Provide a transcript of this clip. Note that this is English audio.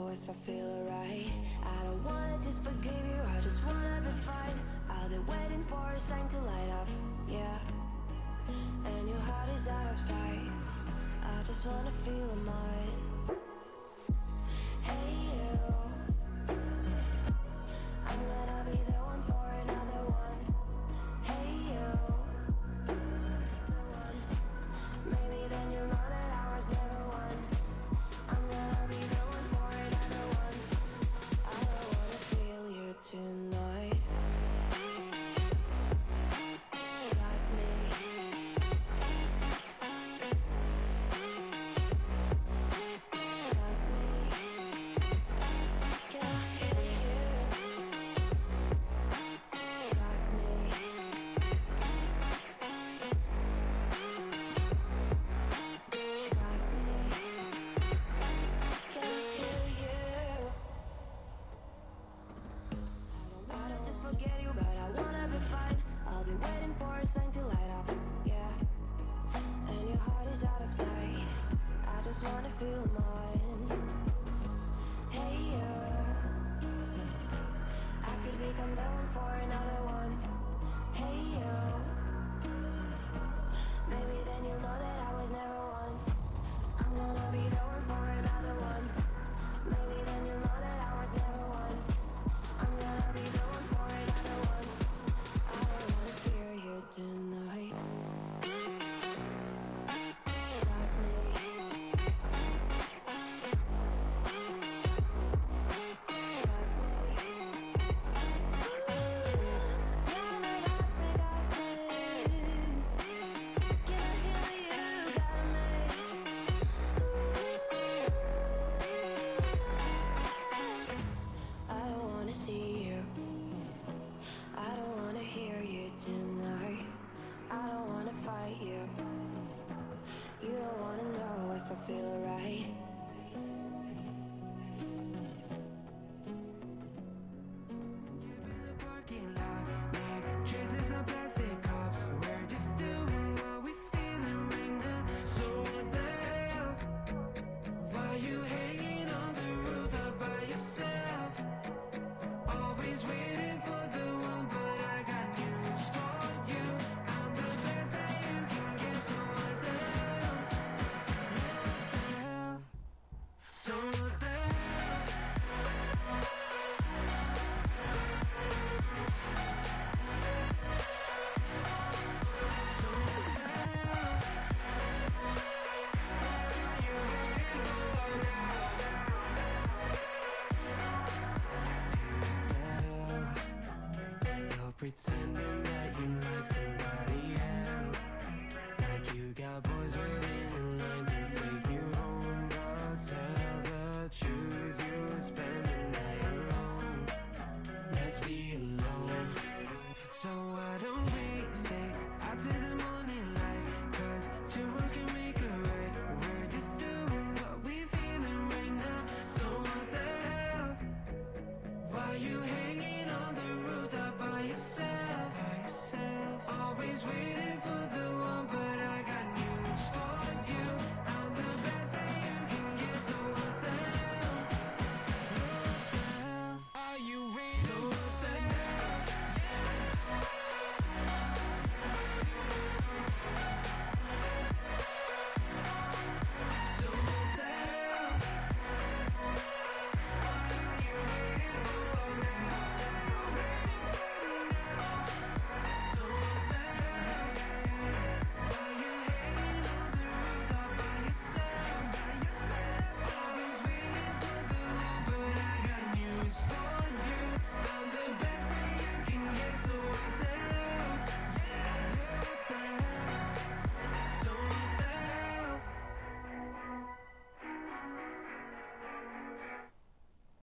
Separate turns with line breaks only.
if I feel alright. I don't wanna just forgive you, I just wanna be fine. I'll be waiting for a sign to light up, yeah. And your heart is out of sight, I just wanna feel mine. Hey you, I'm gonna be the one for another one. Hey you, maybe then you'll know that I was never one. I'm gonna be the one for another one. I don't wanna feel you tonight. Got me. Got me. Can I hear you? Got me. Got me. Can I hear you? I don't just forget you, but I wanna be fine. I'll be waiting for a sign to light up, yeah. And your heart is out of sight, I just wanna feel mine. Hey you, I could become the one for another one. Hey you, maybe then you'll know that I was never one. I'm gonna be the one for another one. Maybe then you'll know that I was never one. I'm gonna be the one for another one. I don't wanna fear you tonight. Got me. Got me. Got me, got me, got me. Can I hear you? Got me. I don't wanna see you, I don't wanna hear you tonight. I don't wanna fight you, you don't wanna know if I feel alright.
In the parking lot, leave traces of plastic cups. We're just doing what we feeling right now. So what the hell? Why you hanging on the roof all by yourself? Always waiting for the one, but I got news for you. I'm the best that you can get. So what the hell? So what the hell? So what the hell? You'll pretend